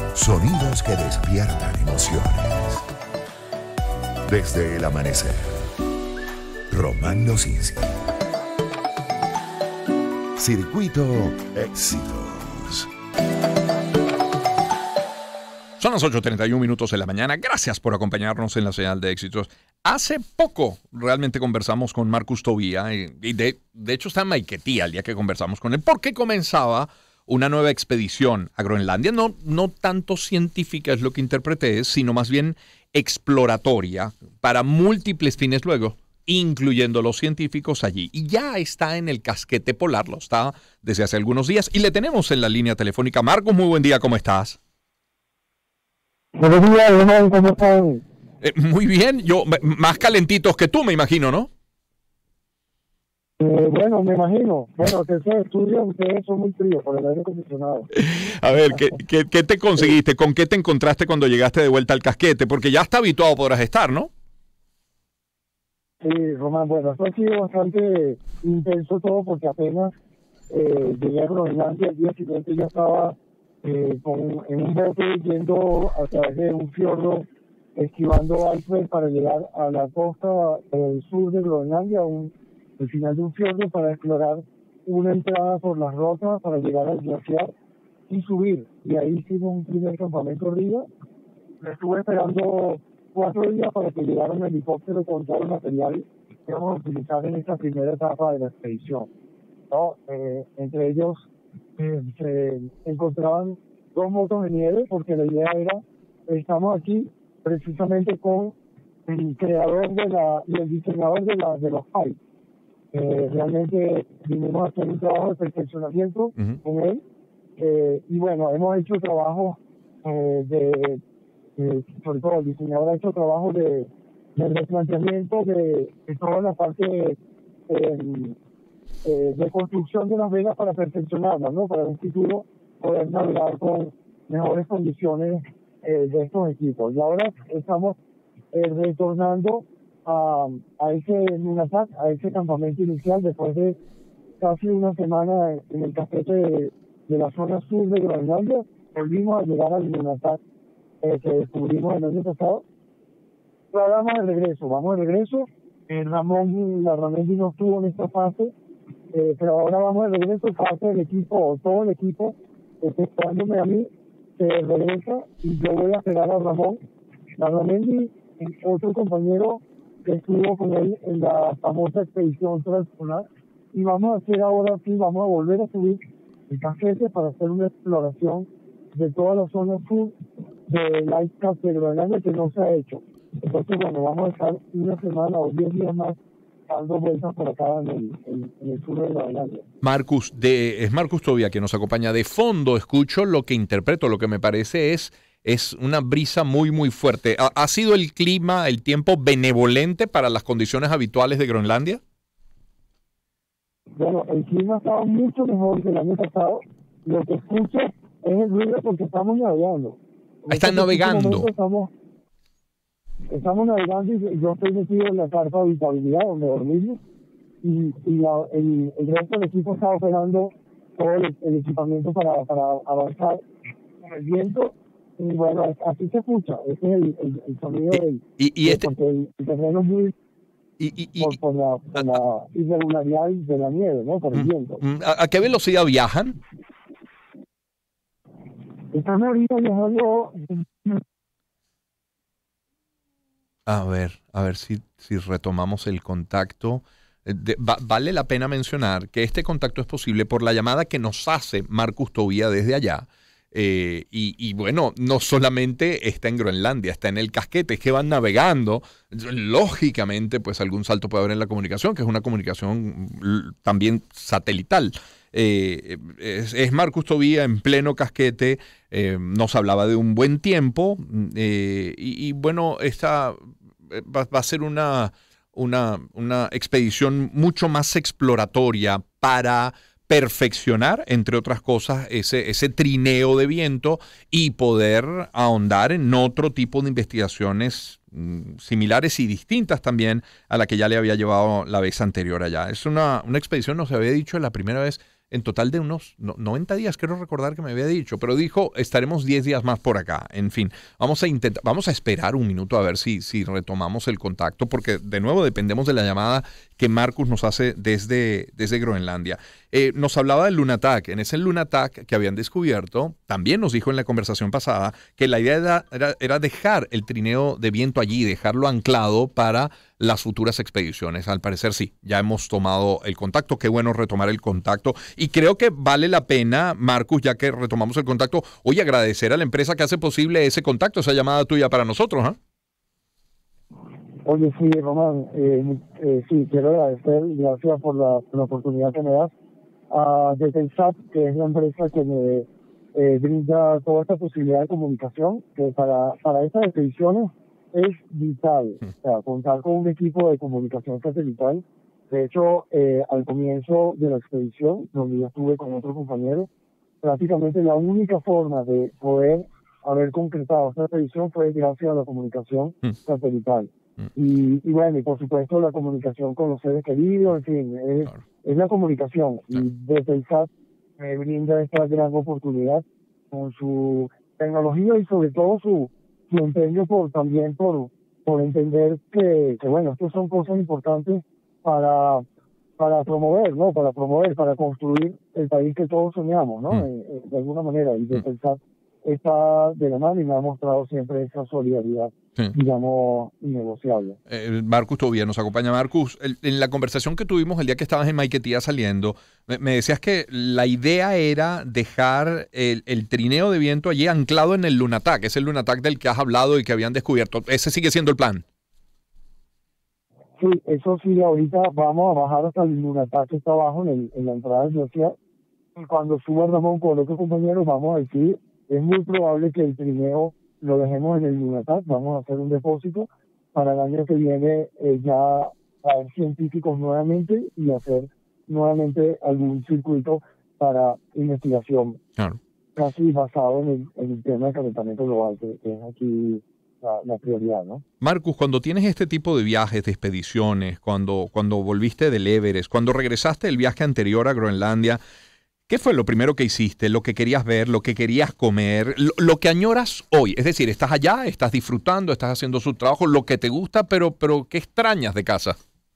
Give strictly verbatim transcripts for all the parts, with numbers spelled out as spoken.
Sonidos que despiertan emociones. Desde el amanecer, Román Lozinski. Circuito Éxitos. Son las ocho treinta y un minutos de la mañana. Gracias por acompañarnos en la señal de Éxitos. Hace poco realmente conversamos con Marcus Tobía y, y de, de hecho está en Maiquetía el día que conversamos con él porque comenzaba una nueva expedición a Groenlandia. No, no tanto científica es lo que interpreté, sino más bien exploratoria para múltiples fines luego, incluyendo los científicos allí. Y ya está en el casquete polar, lo está desde hace algunos días. Y le tenemos en la línea telefónica. Marcus, muy buen día, ¿cómo estás? Buenos días, Román, ¿cómo están? Eh, muy bien, yo más calentitos que tú, me imagino, ¿no? Eh, bueno, me imagino. Bueno, que esos estudios ustedes son muy fríos por el aire acondicionado. A ver, ¿qué, qué, qué te conseguiste? ¿Con qué te encontraste cuando llegaste de vuelta al casquete? Porque ya está habituado podrás estar, ¿no? Sí, Román, bueno, esto ha sido bastante intenso todo porque apenas eh, llegué a Groenlandia, el día siguiente ya estaba eh, con, en un bote yendo a través de un fiordo, esquivando iceberg para llegar a la costa del sur de Groenlandia, un, el final de un fiordo para explorar una entrada por las rocas para llegar al glaciar y subir. Y ahí hicimos un primer campamento arriba. Me estuve esperando cuatro días para que llegara un helicóptero con todo el material que vamos a utilizar en esta primera etapa de la expedición, ¿no? Eh, entre ellos eh, se encontraban dos motos de nieve porque la idea era, estamos aquí precisamente con el creador de la y el diseñador de, la, de los hikes. Eh, realmente vinimos a hacer un trabajo de perfeccionamiento uh-huh. con él eh, y bueno, hemos hecho trabajo eh, de Eh, sobre todo el diseñador ha hecho trabajo de, de replanteamiento de, de toda la parte eh, eh, de construcción de las vegas para perfeccionarlas, ¿no? Para en un futuro poder navegar con mejores condiciones eh, de estos equipos. Y ahora estamos eh, retornando a, a ese Nunatak, a ese campamento inicial después de casi una semana en el casquete de, de la zona sur de Groenlandia. Volvimos a llegar al Nunatak Eh, que descubrimos el año pasado. Pero ahora vamos de regreso, vamos de regreso. Eh, Ramón, la Ramón no estuvo en esta fase, eh, pero ahora vamos de regreso, parte del equipo, todo el equipo, esperándome a mí, se regresa y yo voy a esperar a Ramón. La Ramón y otro compañero que estuvo con él en la famosa expedición transpolar, y vamos a hacer ahora sí, vamos a volver a subir el casquete para hacer una exploración de toda la zona sur del Ice Cap de Groenlandia que no se ha hecho. Entonces, bueno, vamos a estar una semana o diez días más dando vueltas por acá en el, en, en el sur de Groenlandia. Marcus, de, es Marcus Tobía quien nos acompaña. De fondo escucho lo que interpreto, lo que me parece es, es una brisa muy, muy fuerte. ¿Ha, ¿Ha sido el clima, el tiempo benevolente para las condiciones habituales de Groenlandia? Bueno, el clima ha estado mucho mejor que el año pasado. Lo que escucho es el ruido porque estamos navegando. Están navegando. Estamos, estamos navegando y yo estoy metido en la carpa de habitabilidad donde dormimos y, y la, el, el resto del equipo está operando todo el, el equipamiento para, para avanzar con el viento y bueno, así se escucha. Ese es el, el, el sonido y, del y, y este... porque el, el terreno es muy y, y, y, por, por, la, por la irregularidad de la nieve, ¿no? Por el mm, viento. ¿A, ¿A qué velocidad viajan? Están ahorita viajando. A ver, a ver si, si retomamos el contacto. De, va, vale la pena mencionar que este contacto es posible por la llamada que nos hace Marcus Tobía desde allá. Eh, y, y bueno, no solamente está en Groenlandia, está en el casquete, es que van navegando. Lógicamente, pues algún salto puede haber en la comunicación, que es una comunicación también satelital. Eh, es, es Marcus Tobía en pleno casquete, eh, nos hablaba de un buen tiempo eh, y, y bueno, esta va, va a ser una, una, una expedición mucho más exploratoria para perfeccionar, entre otras cosas, ese, ese trineo de viento y poder ahondar en otro tipo de investigaciones mm, similares y distintas también a la que ya le había llevado la vez anterior allá. Es una, una expedición, nos había dicho la primera vez, en total de unos no, noventa días, quiero recordar que me había dicho, pero dijo, estaremos diez días más por acá. En fin, vamos a intentar, vamos a esperar un minuto a ver si, si retomamos el contacto, porque de nuevo dependemos de la llamada que Marcus nos hace desde, desde Groenlandia. Eh, nos hablaba del Lunatak. En ese Lunatak que habían descubierto, también nos dijo en la conversación pasada que la idea era, era, era dejar el trineo de viento allí, dejarlo anclado para las futuras expediciones. Al parecer sí, ya hemos tomado el contacto. Qué bueno retomar el contacto. Y creo que vale la pena, Marcus, ya que retomamos el contacto, hoy agradecer a la empresa que hace posible ese contacto, esa llamada tuya para nosotros, ¿eh? Oye, sí, Román, eh, eh, sí, quiero agradecer, gracias por la, por la oportunidad que me das a Detelsat, que es la empresa que me eh, brinda toda esta posibilidad de comunicación, que para, para estas expediciones es vital, o sea, contar con un equipo de comunicación satelital. De hecho, eh, al comienzo de la expedición, donde yo estuve con otros compañeros, prácticamente la única forma de poder haber concretado esta expedición fue gracias a la comunicación mm. satelital. Mm. Y, y bueno, y por supuesto la comunicación con los seres queridos, en fin, es, claro. es la comunicación. Claro. Y desde el S A T me brinda esta gran oportunidad con su tecnología y sobre todo su, su empeño por también por, por entender que, que, bueno, estas son cosas importantes para, para promover, ¿no? Para promover, para construir el país que todos soñamos, ¿no? Mm. Eh, de alguna manera. Y desde mm. el S A T está de la mano y me ha mostrado siempre esa solidaridad, sí. digamos, innegociable. Eh, Marcus Tobía nos acompaña. Marcus, el, en la conversación que tuvimos el día que estabas en Maiquetía saliendo, me, me decías que la idea era dejar el, el trineo de viento allí anclado en el Lunatak, es el Lunatak del que has hablado y que habían descubierto. ¿Ese sigue siendo el plan? Sí, eso sí, ahorita vamos a bajar hasta el Lunatak que está abajo en, el, en la entrada del glaciar, y cuando suba Ramón con otros compañeros vamos a decir, es muy probable que el trineo lo dejemos en el Lunatak, vamos a hacer un depósito para el año que viene eh, ya traer científicos nuevamente y hacer nuevamente algún circuito para investigación, claro. casi basado en el, en el tema del calentamiento global, que, que es aquí la, la prioridad, ¿no? Marcus, cuando tienes este tipo de viajes, de expediciones, cuando, cuando volviste del Everest, cuando regresaste del viaje anterior a Groenlandia, ¿qué fue lo primero que hiciste, lo que querías ver, lo que querías comer, lo, lo que añoras hoy? Es decir, estás allá, estás disfrutando, estás haciendo su trabajo, lo que te gusta, pero, pero ¿qué extrañas de casa?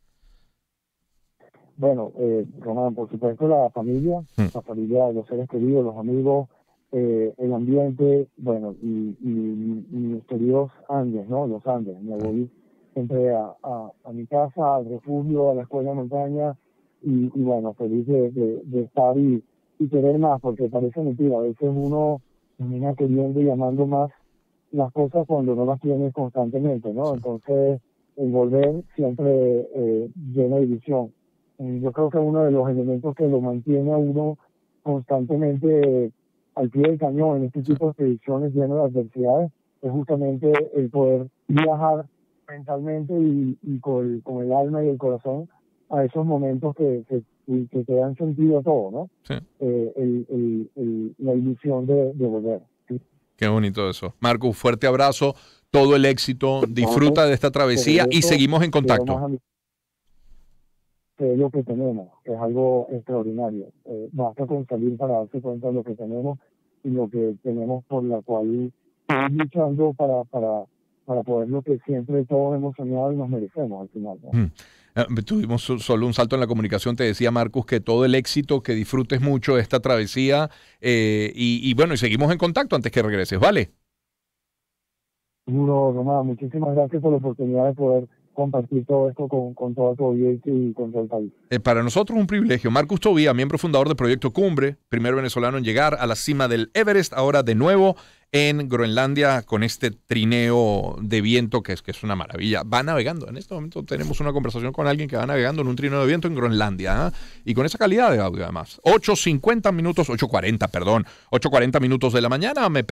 Bueno, eh, Román, por supuesto la familia, hmm. la familia, los seres queridos, los amigos, eh, el ambiente, bueno, y, y, y mis queridos Andes, ¿no? Los Andes. Me voy siempre a, a, a mi casa, al refugio, a la escuela de montaña, y, y bueno, feliz de, de, de estar y y querer más, porque parece mentira, a veces uno termina queriendo y llamando más las cosas cuando no las tienes constantemente, ¿no? Entonces, el volver siempre eh, llena de ilusión. Y yo creo que uno de los elementos que lo mantiene a uno constantemente al pie del cañón en este tipo de expediciones llenas de adversidades es justamente el poder viajar mentalmente y, y con, el, con el alma y el corazón a esos momentos que, que, que te dan sentido a todo, ¿no? Sí. Eh, el, el, el, la ilusión de, de volver. ¿Sí? Qué bonito eso. Marcus, fuerte abrazo, todo el éxito, disfruta de esta travesía y seguimos en contacto. Que es lo que tenemos, que es algo extraordinario. Eh, basta con salir para darse cuenta de lo que tenemos y lo que tenemos por la cual estamos luchando para, para, para poder lo que siempre todos hemos soñado y nos merecemos al final, ¿no? Mm. Uh, tuvimos solo un salto en la comunicación, te decía Marcus que todo el éxito, que disfrutes mucho esta travesía eh, y, y bueno, y seguimos en contacto antes que regreses, ¿vale? Seguro, Román, muchísimas gracias por la oportunidad de poder compartir todo esto con, con toda tu audiencia y con todo el país. Eh, para nosotros un privilegio. Marcus Tobía, miembro fundador del Proyecto Cumbre, primer venezolano en llegar a la cima del Everest, ahora de nuevo en Groenlandia con este trineo de viento que es, que es una maravilla. Va navegando. En este momento tenemos una conversación con alguien que va navegando en un trineo de viento en Groenlandia, ¿eh? Y con esa calidad de audio además. ocho cincuenta minutos, ocho cuarenta, perdón, ocho cuarenta minutos de la mañana. Me